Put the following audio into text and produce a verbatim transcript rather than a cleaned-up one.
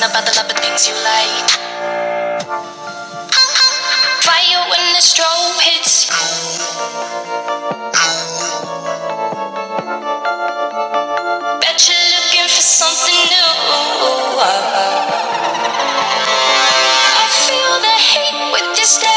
about the love of things you like. Fire when the strobe hits. Bet you're looking for something new. I feel the heat with this day.